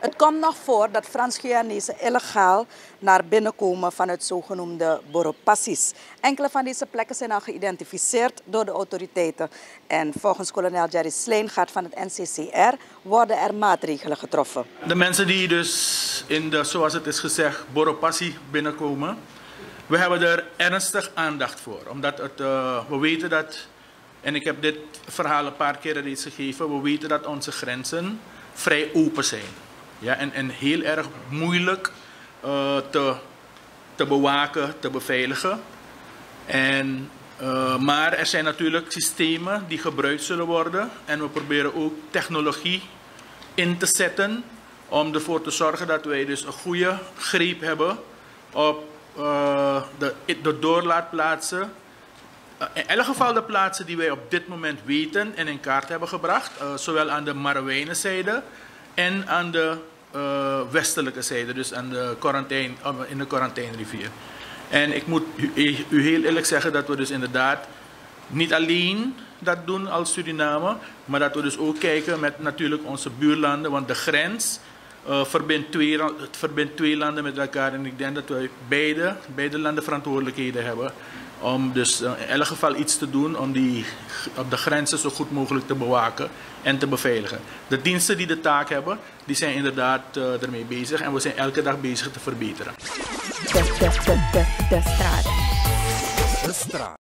Het komt nog voor dat Frans-Guyanezen illegaal naar binnen komen vanuit zogenoemde Boropassis. Enkele van deze plekken zijn al geïdentificeerd door de autoriteiten. En volgens kolonel Jerry Slijngaard van het NCCR worden er maatregelen getroffen. De mensen die dus in de, zoals het is gezegd, Boropassi binnenkomen, we hebben er ernstig aandacht voor. Omdat we weten dat, en ik heb dit verhaal een paar keer reeds gegeven, we weten dat onze grenzen vrij open zijn. Ja, en heel erg moeilijk te bewaken, te beveiligen. Maar er zijn natuurlijk systemen die gebruikt zullen worden. En we proberen ook technologie in te zetten om ervoor te zorgen dat wij dus een goede greep hebben op de doorlaatplaatsen. In elk geval de plaatsen die wij op dit moment weten en in kaart hebben gebracht. Zowel aan de Marouwijnenzijde en aan de westelijke zijde, dus aan de in de quarantainerivier. En ik moet u heel eerlijk zeggen dat we dus inderdaad niet alleen dat doen als Suriname, maar dat we dus ook kijken met natuurlijk onze buurlanden, want de grens verbindt twee landen met elkaar en ik denk dat wij beide landen verantwoordelijkheden hebben om dus in elk geval iets te doen om op de grenzen zo goed mogelijk te bewaken en te beveiligen. De diensten die de taak hebben, die zijn inderdaad ermee bezig en we zijn elke dag bezig te verbeteren. De straat.